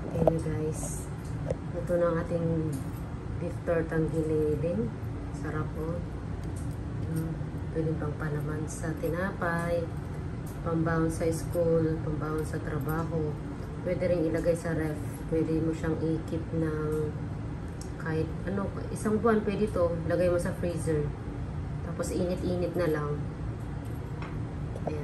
Ayan guys. Ito na ang ating beef tortang giniling. Sarap po. Pwede pang palaman sa tinapay, pambawon sa school, pambawon sa trabaho. Pwede rin ilagay sa ref. Pwede mo siyang i-keep ng kahit ano, isang buwan pwede to. Lagay mo sa freezer. Tapos init-init na lang. Ayan.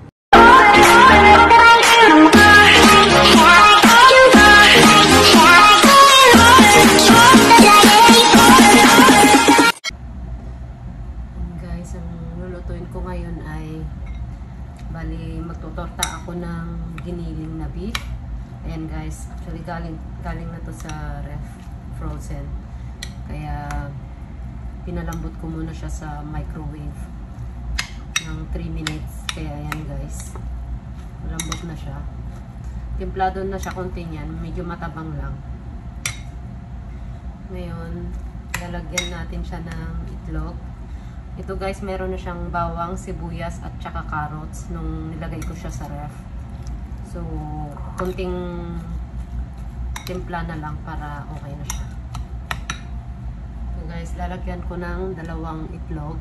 Guys, ang lulutuin ko ngayon ay bali magtutorta ako ng giniling na beef. Ayan guys, actually galing na to sa ref, frozen. Kaya pinalambot ko muna siya sa microwave ng 3 minutes. Kaya ayan guys, malambot na siya. Timplado na siya konti niyan, medyo matabang lang. Ngayon, lalagyan natin siya ng itlog. Ito guys, meron na siyang bawang, sibuyas at saka carrots nung nilagay ko siya sa ref. So, kunting timpla na lang para okay na siya. So guys, lalagyan ko ng 2 itlog.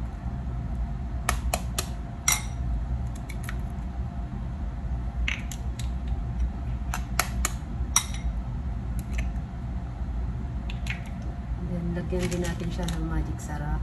Then, lagyan din natin siya ng magic sarap.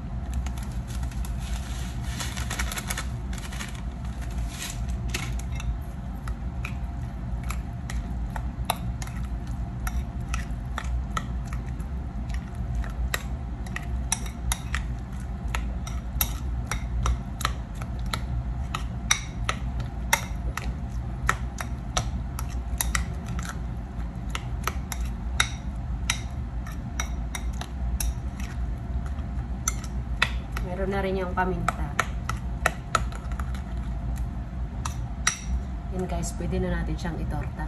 Meron na rin yung paminta. Yan guys, pwede na natin siyang itorta.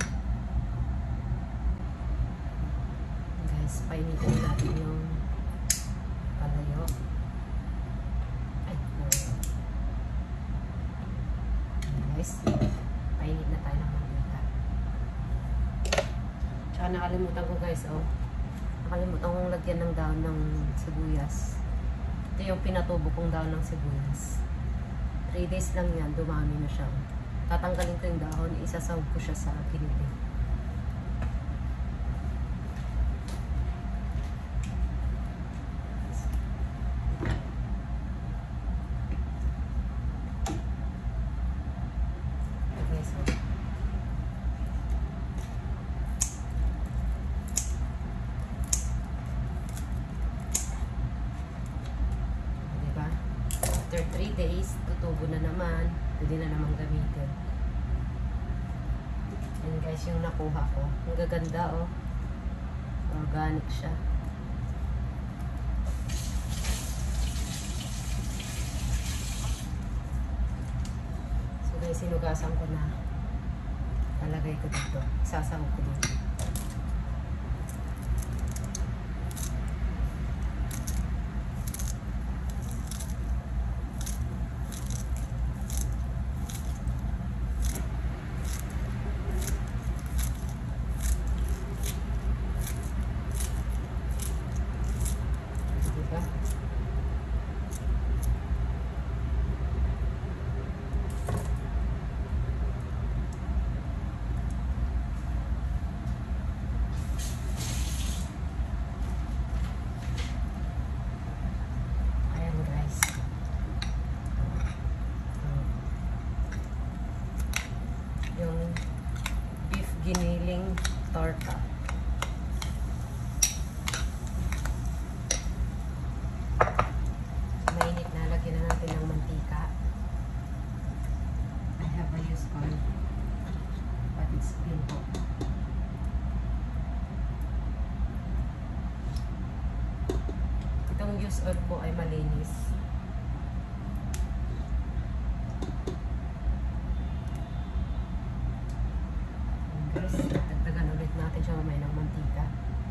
Guys, painitin natin yung palayo. Ay, no. Guys, painit na tayo ng mantika. Tsaka nakalimutan ko guys, oh. Nakalimutan kong lagyan ng daon ng sibuyas. Ito yung pinatubo kong daon ng sibuyas. 3 days lang yan, dumami na siya. Tatanggalin ko yung dahon, isasawag ko siya sa giniling. Okay, so after 3 days, tutubo na naman. Pwede na naman gamitin. Yan guys, yung nakuha ko. Ang gaganda, oh. Organic siya. So guys, sinugasan ko na. Nalagay ko dito. Sasawag ko dito. Yung beef giniling torta. Mainit na, lagyan na natin ng mantika. I have a used one, but it's clean po. Itong used oil po ay malinis. Dagdagan ulit natin siya mamaya ng mantika.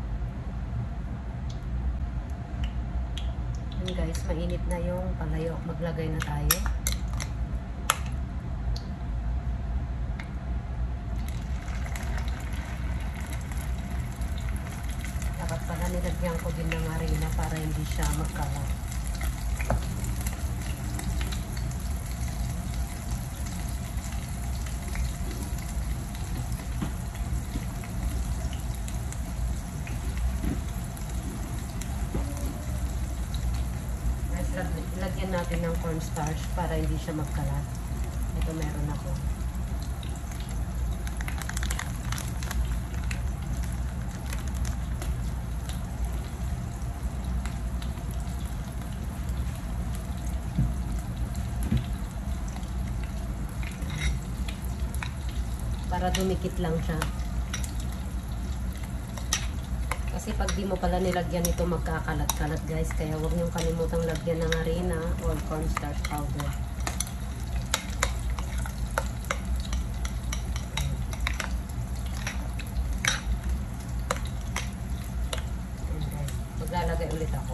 Yan guys, mainit na yung palayo. Maglagay na tayo. nilagyan ko din ng harina para hindi siya magkalat. Lagyan natin ng cornstarch para hindi siya magkalat. Ito meron ako. Para dumikit lang siya. Kasi pag di mo pala nilagyan ito, magkakalat-kalat guys. Kaya huwag niyong kalimutang lagyan ng harina or cornstarch powder. Ayan guys. Maglalagay ulit ako.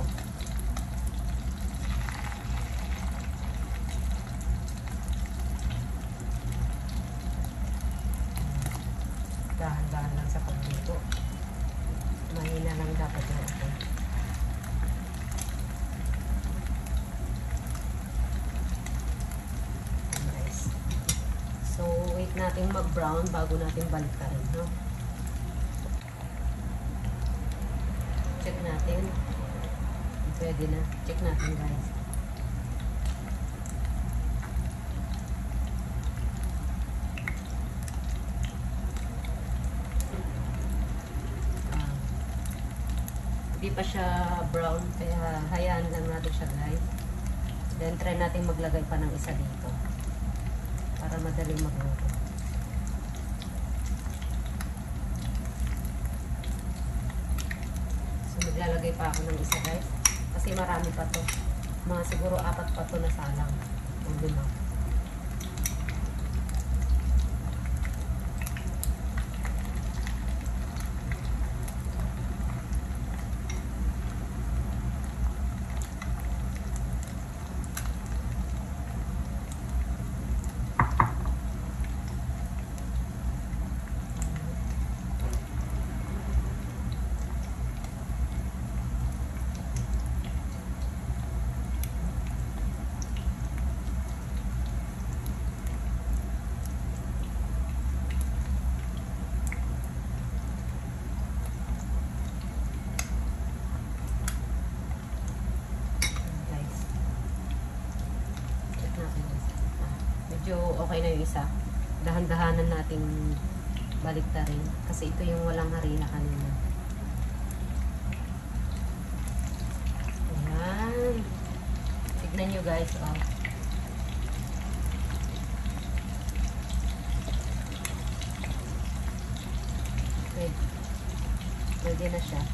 Dahan-dahan lang sa pagluto. Mahina lang dapat yung ako. Guys. So, wait natin mag-brown bago natin baliktarin, no? Check natin. Pwede na. Check natin, guys. Hindi pa siya brown, kaya hayaan lang natin siya guys. Then try natin maglagay pa ng isa dito para madaling magluto. So maglalagay pa ako ng isa guys kasi marami pa to, mga siguro 4 pa to na salang o 5. Medyo okay na yung isa. Dahan-dahanan nating baliktarin kasi ito yung walang harina kanina. Ayan. Tignan nyo guys, oh. Pwede na siya.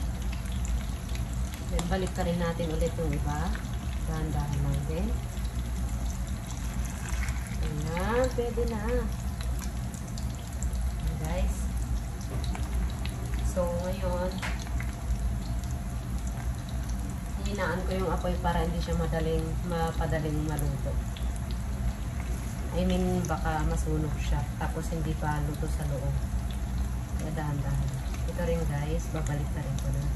Then baliktarin natin ulit yung iba. Dahan-dahan lang din. Ayan, pwede na. Ayan, guys. So, ngayon, hinaan ko yung apoy para hindi siya mapadaling maluto. I mean, baka masunog siya. Tapos, hindi pa luto sa loob. Kaya dahan-dahan. Ito rin, guys. Babalik na rin ko na.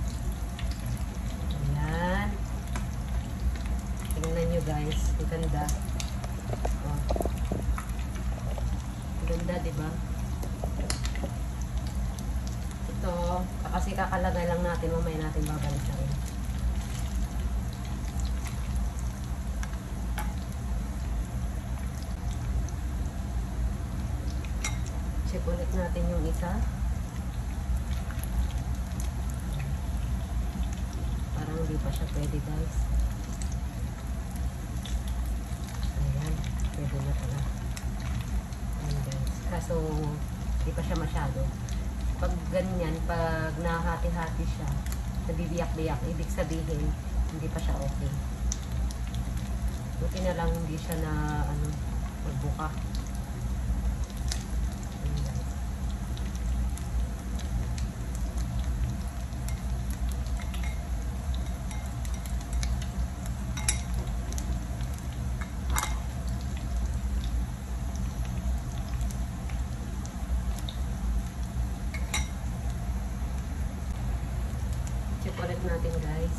Ayan. Tingnan nyo, guys. Ang ganda. Oh. Ganda, diba? Ito, kasi kakalagay lang natin, mamaya natin babalik na rin. Check ulit natin yung isa. Parang hindi pa siya pwede, guys. Pwede na pala. Ayan guys. Kaso, hindi pa siya masyado. Pag ganyan, pag nahati-hati siya, nabibiyak-biyak, ibig sabihin, hindi pa siya okay. Buti na lang hindi siya na, magbuka. Check natin guys.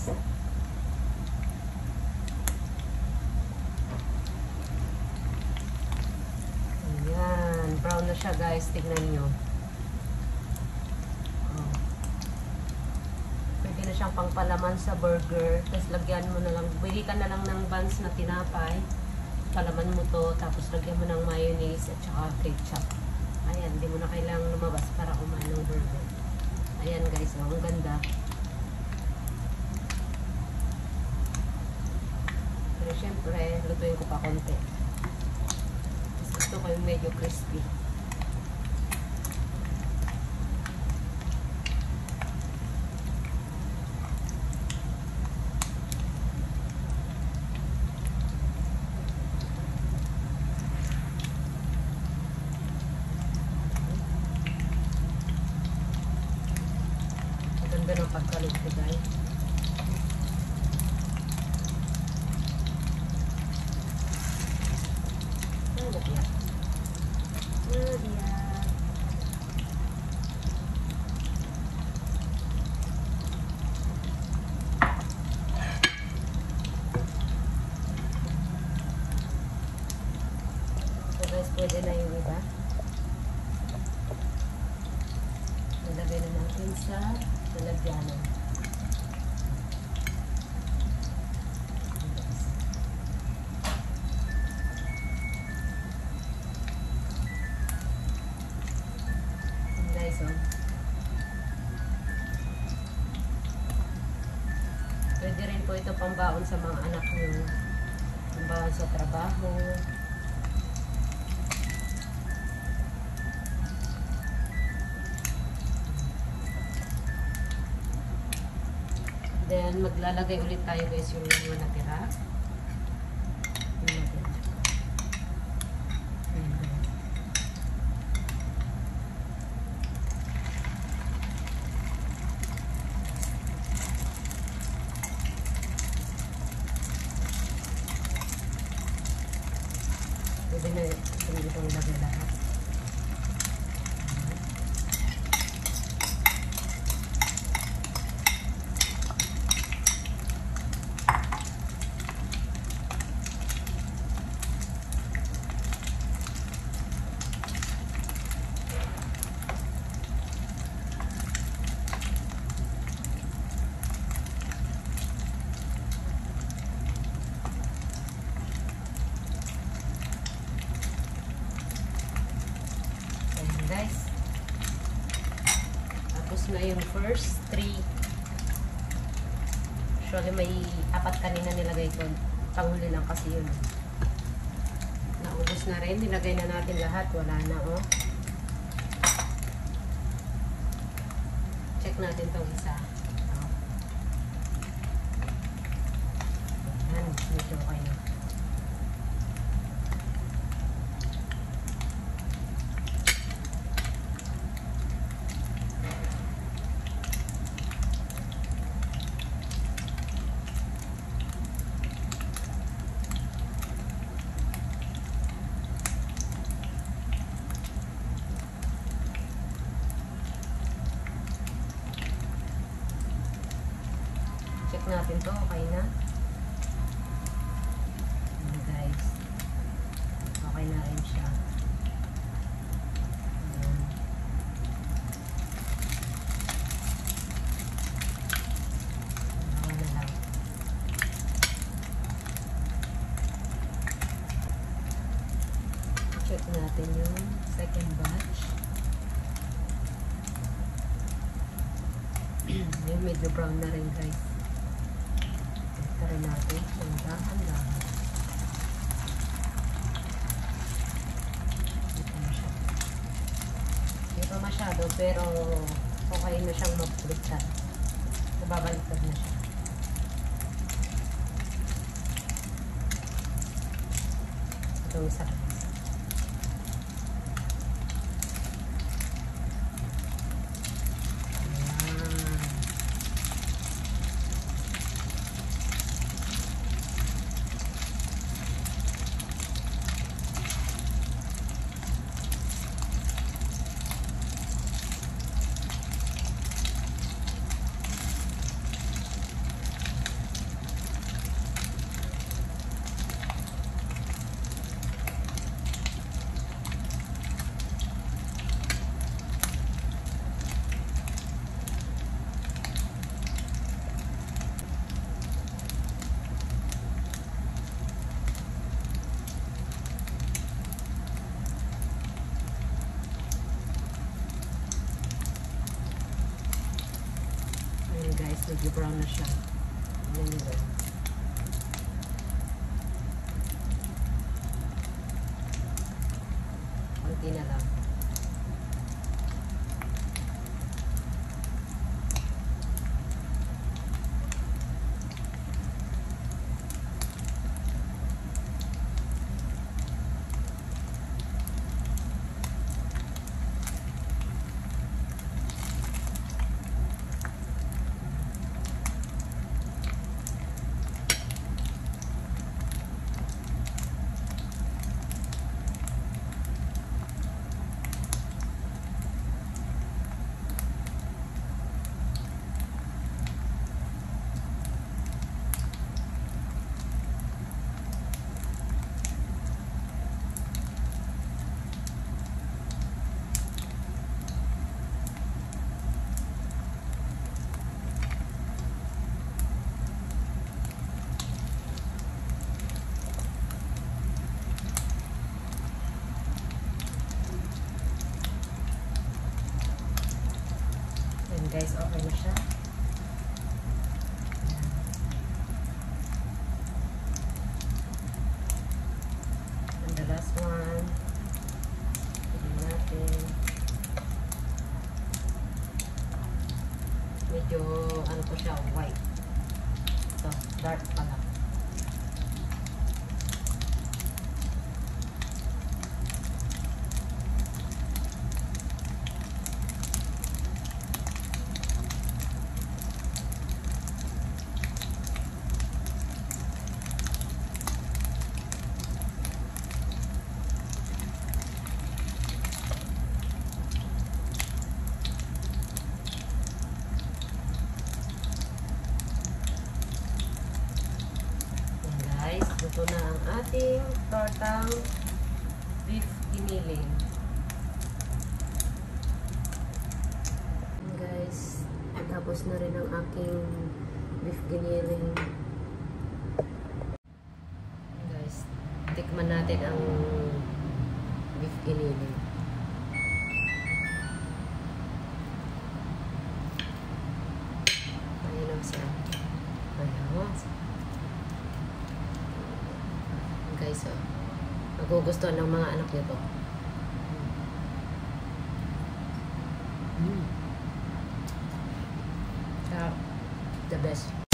Ayan. Brown na siya guys. Tignan nyo. Oh. Pwede na siyang pangpalaman sa burger. Tapos lagyan mo na lang. Bili ka na lang ng buns na tinapay. Palaman mo to. Tapos lagyan mo ng mayonnaise at saka ketchup. Ayan. Hindi mo na kailangang lumabas para kumain ng burger. Ayan guys. Oh, ang ganda. Pero syempre, lutuin ko pa konti. Gusto ko yung medyo crispy. Maganda ng pagkaluto guys. Pwede na yung iba. Nalagay na natin sa lalagyanan. Guys, oh. Pwede rin po ito pambaon sa mga anak nyo. Pambaon sa trabaho. Then, maglalagay ulit tayo guys yung mga natira. Pwede na itong lagay lahat. Guys, tapos na yung first 3. Actually may 4 kanina nilagay ko, panghuli lang kasi yun. Naubos na rin, nilagay na natin lahat, wala na oh. Check natin tong isa. Yan, medyo okay na. Check natin to, okay na. Ayan guys. Okay na rin siya. Ayan. Okay na lang. Check natin yung second batch. Yung medyo brown na rin guys. Rin natin ng dahan-dahan. Hindi pa masyado pero okay na siyang mapulitan. Nababaliktad na siya. Itong isa. guys, nag-brown na siya. Yan nyo. Kunti na lang. Guys, okay na siya. And the last one, pili natin. Medyo, ano po siya, white. Ito, dark pala. Ito na ang ating tortang beef giniling. Guys, tapos na rin ang aking beef giniling. Guys, tikman natin ang beef giniling. Ayun lang siya. Ayun. Guys, oh. Magugustuhan ng mga anak nito. The best.